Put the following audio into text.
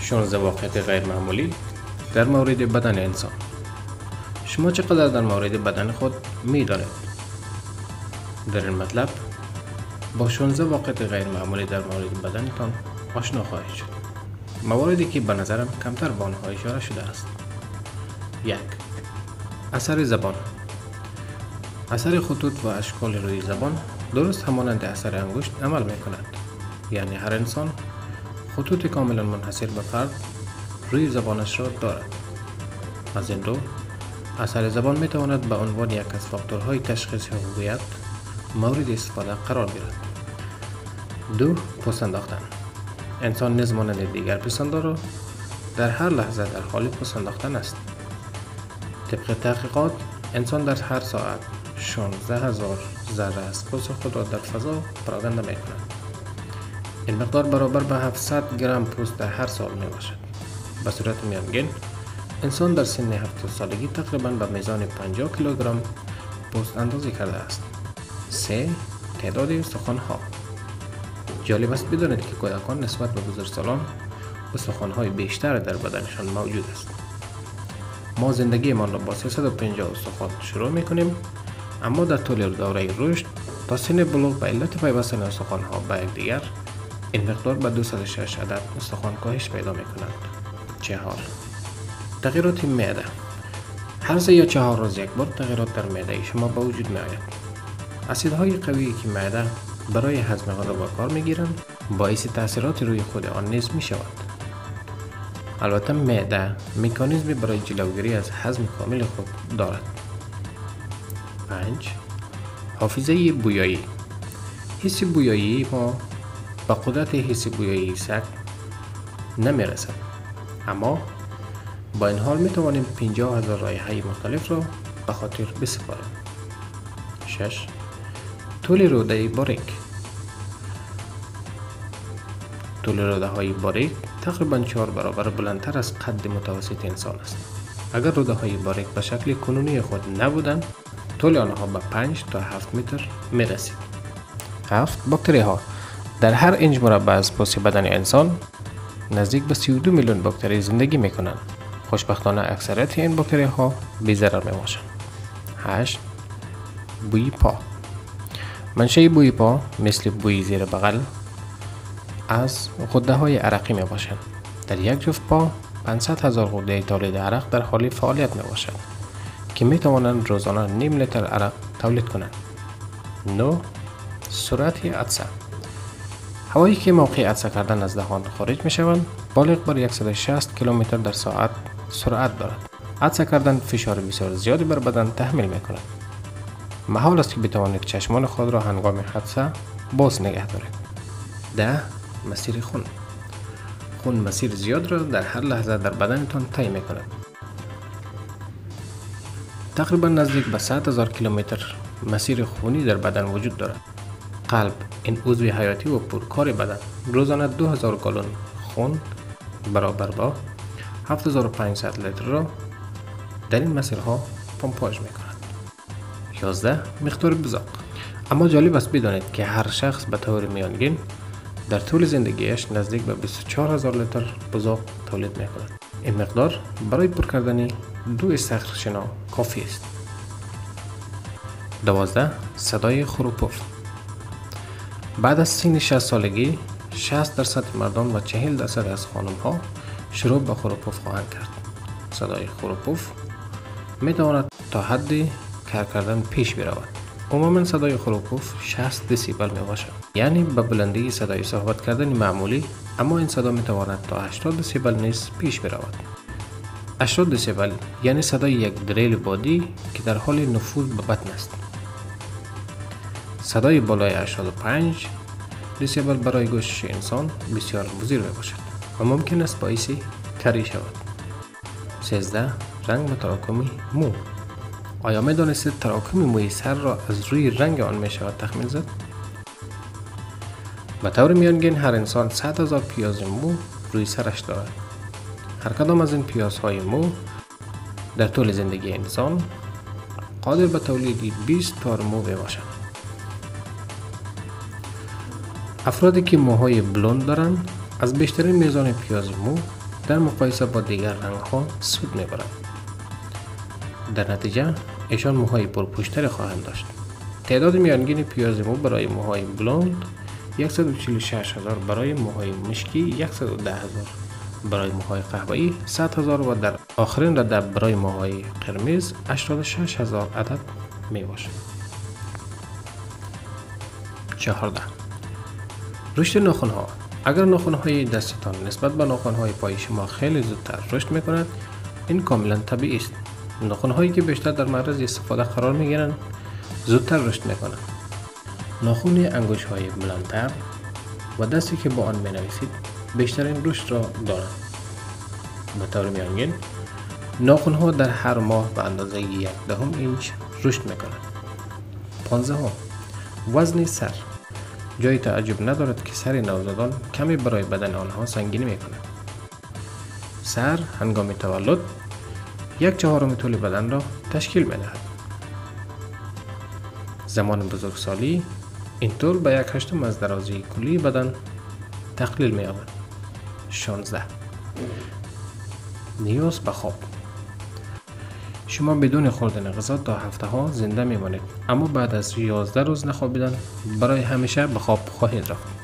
16 واقعیت غیر معمولی در مورد بدن انسان. شما چقدر در مورد بدن خود می دانید؟ در این مطلب با 16 واقعیت غیر معمولی در مورد بدنتان آشنا خواهید شد. مواردی که به نظرم کمتر به آنها اشاره شده است. 1. اثر زبان. اثر خطوط و اشکال روی زبان درست همانند اثر انگشت عمل می کند. یعنی هر انسان خطوط کاملا منحصر به فرد روی زبانش را دارد. از این رو اثر زبان می تواند به عنوان یک از فاکتورهای تشخیص هویت مورد استفاده قرار گیرد. 2. پوست انداختن. انسان نیز مانند دیگر پسندارا در هر لحظه در حال پوست انداختن است. طبق تحقیقات انسان در هر ساعت 16,000 ذره از پوست خود را در فضا پراکنده می کند. این مقدار برابر به 700 گرم پوست در هر سال می باشد. به صورت میانگین انسان در سن 70 سالگی تقریبا به میزان 50 کیلوگرم پوست اندازی کرده است. 3. تعداد استخوان‌ها. جالب است بدانید که کودکان نسبت به بزرگسالان استخوان‌های بیشتر در بدنشان موجود است. ما زندگیمان را با 350 استخوان شروع می‌کنیم، اما در طول دوره رشد تا سن بلوغ به علت پیوستن استخوان‌ها به یکدیگر این مقدار به 206 عدد استخوان کاهش پیدا می‌کند. 4. تغییرات معده. هر 3 یا 4 روز یک بار تغییرات در معده شما به وجود می‌آید. اسیدهای قوی که معده برای هضم غذا به کار می‌گیرند باعث تاثیرات روی خود آن نیز می‌شود. البته معده مکانیزمی برای جلوگیری از هضم کامل خود دارد. 5. حافظه بویایی. حس بویایی ما به قدرت حس بویایی سگ نمی‌رسد، اما با این حال می‌توانیم 50,000 رایحه مختلف را به خاطر بسپاریم. 6. طول روده باریک. طول روده های باریک تقریبا 4 برابر بلندتر از قد متوسط انسان است. اگر روده های باریک به شکل کنونی خود نبودند، طول آنها به 5 تا 7 متر می رسید. 7. باکتری ها. در هر اینچ مربع از پوست بدن انسان نزدیک به 32 میلیون باکتری زندگی می کنند. خوشبختانه اکثریت این باکتری ها بی ضرر می باشند. 8. بوی پا. منشأ بوی پا مثل بوی زیر بغل از غده های عرقی می باشند. در یک جفت پا 500,000 غده تولید عرق در حال فعالیت می باشند که می توانند روزانه نیم لیتر عرق تولید کنند. 9. سرعت عطسه. هوایی که موقع عطسه کردن از دهان خارج می شوند بالغ بر 160 کیلومتر در ساعت سرعت دارد. عطسه کردن فشار بسیار زیادی بر بدن تحمیل می کند. محال است که بتوانید چشمان خود را هنگام حادثه باز نگه دارید. 10. مسیر خون. خون مسیر زیاد را در هر لحظه در بدنتان طی می کند. تقریبا نزدیک به 100,000 کیلومتر مسیر خونی در بدن وجود دارد. قلب، این عضو حیاتی و پرکار بدن، روزانه 2000 گالون خون برابر با 7500 لیتر را در این مسیرها پمپاژ می کند. 11. مقدار بزاق. اما جالب است بدانید که هر شخص به طور میانگین در طول زندگیش نزدیک به 24,000 لیتر بزاق تولید می کند. این مقدار برای پر کردن 2 استخرشنا کافی است. 12. صدای خروپف. بعد از سن 60 سالگی 60% مردان و 40% از خانم ها شروع به خروپف خواهند کرد. صدای خروپف می تواند تا حد کار کردن پیش برود. عموما صدای خروپف 60 دسیبل می باشد، یعنی به بلندی صدای صحبت کردن معمولی، اما این صدا می تواند تا 80 دسیبل نیز پیش برود. 80 دسیبل یعنی صدای یک دریل بادی که در حال نفوذ به بطن است. صدای بالای 85 دسیبل برای گوش انسان بسیار مضر می باشد و ممکن است باعث کری شود. 13. رنگ و تراکم مو. آیا می دانستید تراکم موی سر را از روی رنگ آن می شود تخمین زد؟ به طور میانگین هر انسان 100,000 پیاز مو روی سرش دارد. هر کدام از این پیازهای مو در طول زندگی انسان قادر به تولید 20 تار مو می باشند. افرادی که موهای بلوند دارند از بیشترین میزان پیاز مو در مقایسه با دیگر رنگ ها سود می برند. در نتیجه ایشان موهای پرپشتری خواهند داشت. تعداد میانگین پیاز مو برای موهای بلوند 146,000، برای موهای مشکی 110,000، برای موهای قهوه‌ای 100,000 و در آخرین ردب برای موهای قرمز 86,000 عدد می باشد. 14. رشد ناخن ها. اگر ناخن های دستتان نسبت به ناخن های پای شما خیلی زودتر رشد می کند، این کاملا طبیعی است. ناخن هایی که بیشتر در معرض استفاده قرار می گیرند زودتر رشد می کنند. ناخن انگشت های بلندتر و دستی که با آن می نویسید بیشترین رشد را دارند. به طور میانگین ناخن ها در هر ماه به اندازه 1/10 اینچ رشد می کنند. 15. وزن سر. جای تعجب ندارد که سر نوزادان کمی برای بدن آنها سنگینی می کند. سر هنگام تولد 1/4 طول بدن را تشکیل می دهد. زمان بزرگسالی این طول به 1/8 از درازی کلی بدن تقلیل می یابد. 16. نیاز به خواب. شما بدون خوردن غذا تا هفته ها زنده می مانید، اما بعد از 11 روز نخوابیدن برای همیشه به خواب خواهید رفت.